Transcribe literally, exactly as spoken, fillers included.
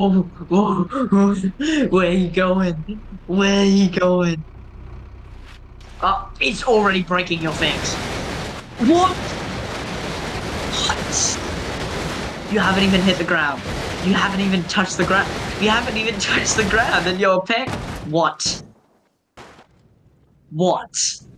Oh, oh, oh. Where are you going? Where are you going? Oh, it's already breaking your things. What? What? You haven't even hit the ground. You haven't even touched the ground. You haven't even touched the ground and you're pick. What? What?